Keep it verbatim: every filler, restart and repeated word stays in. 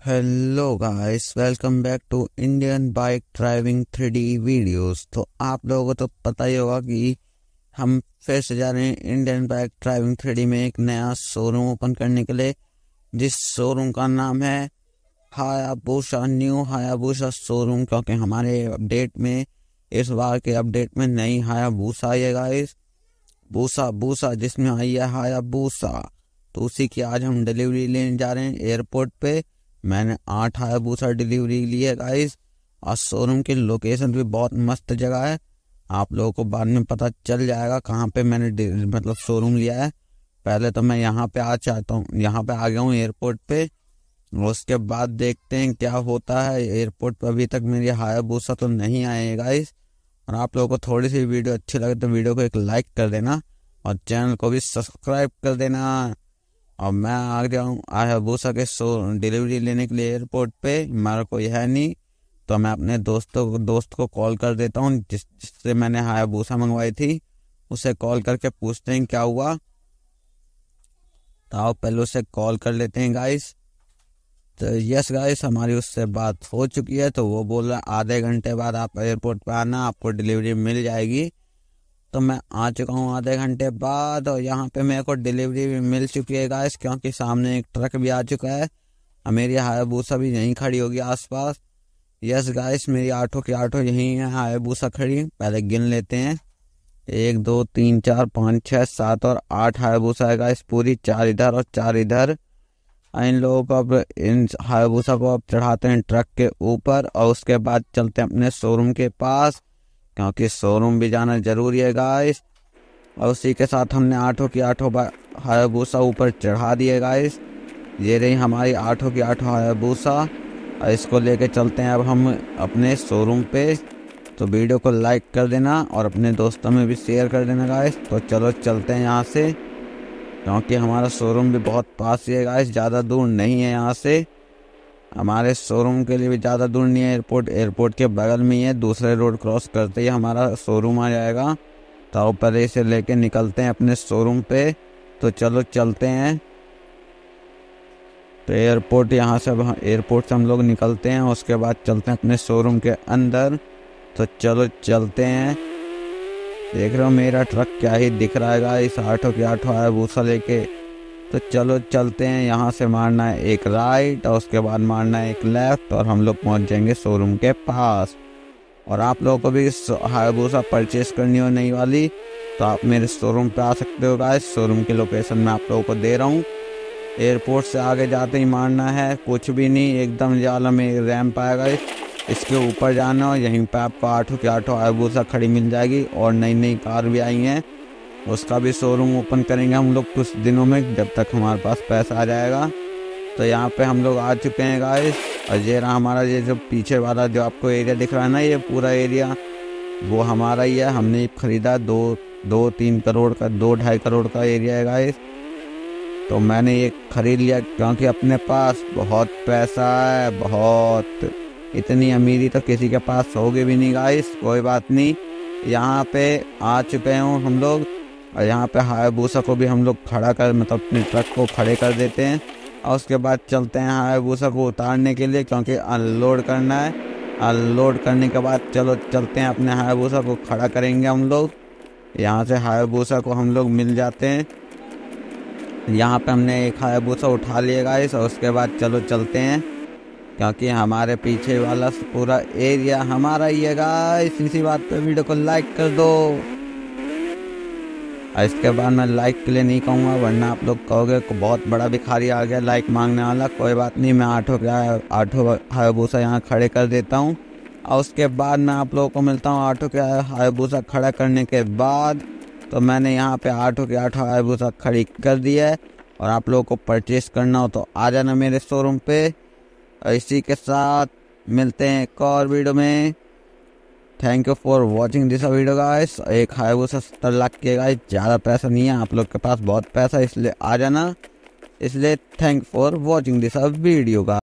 Hello guys, welcome back to Indian bike driving three D videos. तो आप लोगों को तो पता ही होगा कि हम फिर से जा रहे हैं Indian bike driving three D में एक नया शोरूम ओपन करने के लिए, जिस शोरूम का नाम है हायाबुसा न्यू हायाबुसा शोरूम। क्योंकि हमारे अपडेट में इस बार के अपडेट में नई हायाबुसा आई है गाइस, बूसा बूसा जिसमें आई है हायाबुसा। तो उसी की आज हम डिलीवरी लेने जा रहे हैं एयरपोर्ट पे। मैंने आठ हायाबुसा डिलीवरी ली है गाइस, और शोरूम की लोकेशन भी बहुत मस्त जगह है। आप लोगों को बाद में पता चल जाएगा कहाँ पे मैंने मतलब शोरूम लिया है। पहले तो मैं यहाँ पे आ चाहता हूँ, यहाँ पे आ गया हूँ एयरपोर्ट पे। उसके बाद देखते हैं क्या होता है। एयरपोर्ट पर अभी तक मेरी हायाबुसा तो नहीं आए हैं गाइस। और आप लोगों को थोड़ी सी वीडियो अच्छी लगे तो वीडियो को एक लाइक कर देना और चैनल को भी सब्सक्राइब कर देना। और मैं आ गया हूँ हायाबुसा के शो डिलीवरी लेने के लिए एयरपोर्ट पे। मेरा कोई है नहीं, तो मैं अपने दोस्तों को दोस्त को कॉल कर देता हूँ जिस जिससे मैंने हायाबुसा मंगवाई थी। उसे कॉल करके पूछते हैं क्या हुआ। तो आओ पहले उसे कॉल कर लेते हैं गाइस। तो यस गाइस, हमारी उससे बात हो चुकी है। तो वो बोल रहा आधे घंटे बाद आप एयरपोर्ट पे आना, आपको डिलीवरी मिल जाएगी। तो मैं आ चुका हूँ आधे घंटे बाद, और यहाँ पे मेरे को डिलीवरी भी मिल चुकी है गाइस, क्योंकि सामने एक ट्रक भी आ चुका है। और मेरी हायाबुसा भी यहीं खड़ी होगी आसपास। यस गाइस, मेरी आठों की आठों यहीं है हायाबुसा खड़ी। पहले गिन लेते हैं, एक दो तीन चार पाँच छः सात और आठ हायाबुसा है गाइस पूरी। चार इधर और चार इधर। इन लोगों को अब इन हायाबुसा को अब चढ़ाते हैं ट्रक के ऊपर, और उसके बाद चलते हैं अपने शोरूम के पास, क्योंकि शोरूम भी जाना जरूरी है गाइस। और उसी के साथ हमने आठों की आठों हायाबुसा ऊपर चढ़ा दिए गाइस। ये रही हमारी आठों की आठों हायाबुसा, और इसको लेके चलते हैं अब हम अपने शोरूम पे। तो वीडियो को लाइक कर देना और अपने दोस्तों में भी शेयर कर देना गाइस। तो चलो चलते हैं यहाँ से, क्योंकि हमारा शोरूम भी बहुत पास ही है गाइस, ज़्यादा दूर नहीं है यहाँ से। हमारे शोरूम के लिए भी ज़्यादा दूर नहीं है, एयरपोर्ट एयरपोर्ट के बगल में ही है। दूसरे रोड क्रॉस करते ही हमारा शोरूम आ जाएगा। तो ऊपर इसे लेके निकलते हैं अपने शोरूम पे। तो चलो चलते हैं। तो एयरपोर्ट यहाँ से अब एयरपोर्ट से हम लोग निकलते हैं, उसके बाद चलते हैं अपने शोरूम के अंदर। तो चलो चलते हैं। देख रहे हो मेरा ट्रक क्या ही दिख रहा है गाइस, आठों के आठों हायाबुसा लेके। तो चलो चलते हैं। यहाँ से मारना है एक राइट और उसके बाद मारना है एक लेफ्ट, और हम लोग पहुँच जाएंगे शोरूम के पास। और आप लोगों को भी हायाबुसा परचेस करनी हो नई वाली, तो आप मेरे शोरूम पे आ सकते हो गाइस। शोरूम की लोकेशन मैं आप लोगों को दे रहा हूँ। एयरपोर्ट से आगे जाते ही मारना है कुछ भी नहीं, एकदम जाला में रैंप आएगा, इसके ऊपर जाना, और यहीं पे आपको आठों की आठों हायाबुसा खड़ी मिल जाएगी। और नई नई कार भी आई हैं, उसका भी शोरूम ओपन करेंगे हम लोग कुछ दिनों में, जब तक हमारे पास पैसा आ जाएगा। तो यहाँ पे हम लोग आ चुके हैं गाइस। और ये रहा हमारा, ये जो पीछे वाला जो आपको एरिया दिख रहा है ना, ये पूरा एरिया वो हमारा ही है। हमने खरीदा दो दो तीन करोड़ का, दो ढाई करोड़ का एरिया है गाइस। तो मैंने ये खरीद लिया क्योंकि अपने पास बहुत पैसा है, बहुत। इतनी अमीरी तो किसी के पास होगी भी नहीं गाइस। कोई बात नहीं, यहाँ पे आ चुके हैं हम लोग। और यहाँ पे हायाबुसा को भी हम लोग खड़ा कर मतलब अपने ट्रक को खड़े कर देते हैं, और उसके बाद चलते हैं हायाबुसा को उतारने के लिए, क्योंकि अनलोड करना है। अनलोड करने के बाद चलो चलते हैं अपने हायाबुसा को खड़ा करेंगे हम लोग। यहाँ से हायाबुसा को हम लोग मिल जाते हैं। यहाँ पे हमने एक हायाबुसा उठा लिया गाइस, और उसके बाद चलो चलते हैं, क्योंकि हमारे पीछे वाला पूरा एरिया हमारा ही है गाइस। इसी बात पे वीडियो को लाइक कर दो। इसके बाद मैं लाइक के लिए नहीं कहूँगा, वरना आप लोग कहोगे को बहुत बड़ा भिखारी आ गया लाइक मांगने वाला। कोई बात नहीं, मैं आठों के आठों हायाबुसा यहाँ खड़े कर देता हूँ, और उसके बाद मैं आप लोगों को मिलता हूँ आठों के हायाबुसा खड़ा करने के बाद। तो मैंने यहाँ पे आठों के आठों हायाबुसा खड़ी कर दी है, और आप लोगों को परचेस करना हो तो आ जाना मेरे शोरूम पे। और इसी के साथ मिलते हैं एक और वीडियो में। Thank you for watching this video guys. एक हायाबुसा सत्तर लाख के गाइस, ज़्यादा पैसा नहीं है, आप लोग के पास बहुत पैसा, इसलिए आ जाना। इसलिए thank for watching this video guys.